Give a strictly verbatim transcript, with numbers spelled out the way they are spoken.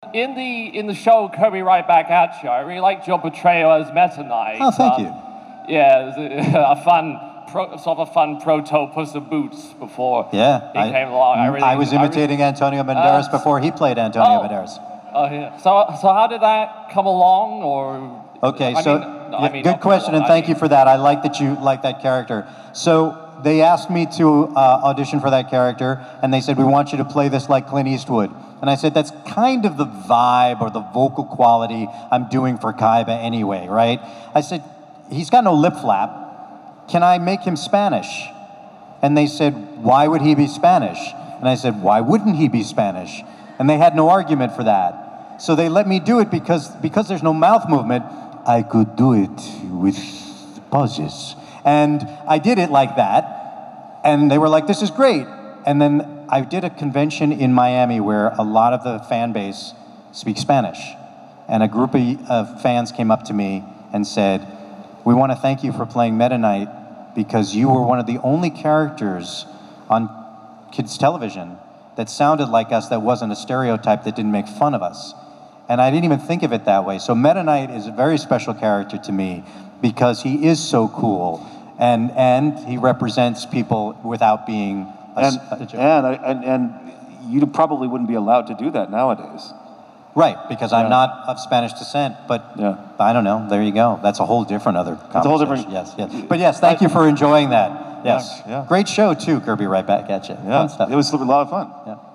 In the in the show Kirby Right Back at You, I really liked your portrayal as Meta Knight. Oh, thank um, you. Yeah, it was a, a fun, pro, sort of a fun proto Puss in Boots before yeah, he I, came along. I, really, I was imitating I really, Antonio Banderas uh, before he played Antonio oh, Banderas. Oh yeah. So so how did that come along, or? Okay, I so mean, no, yeah, I mean, good question, and thank I mean, you for that. I like that you like that character. So they asked me to uh, audition for that character, and they said, we want you to play this like Clint Eastwood. And I said, that's kind of the vibe or the vocal quality I'm doing for Kaiba anyway, right? I said, he's got no lip flap. Can I make him Spanish? And they said, why would he be Spanish? And I said, why wouldn't he be Spanish? And they had no argument for that. So they let me do it because, because there's no mouth movement, I could do it with pauses. And I did it like that, and they were like, this is great. And then I did a convention in Miami where a lot of the fan base speaks Spanish. And a group of uh, fans came up to me and said, we want to thank you for playing Meta Knight because you were one of the only characters on kids' television that sounded like us, that wasn't a stereotype, that didn't make fun of us. And I didn't even think of it that way. So Meta Knight is a very special character to me because he is so cool. And and he represents people without being a, and, a joke. And, and, and you probably wouldn't be allowed to do that nowadays. Right, because yeah. I'm not of Spanish descent, but yeah. I don't know, there you go. That's a whole different other conversation. It's a whole different... Yes, yes. But yes, thank I, you for enjoying that. Yes. Yeah, yeah. Great show too, Kirby, right back at you. Yeah, fun stuff. It was a lot of fun. Yeah.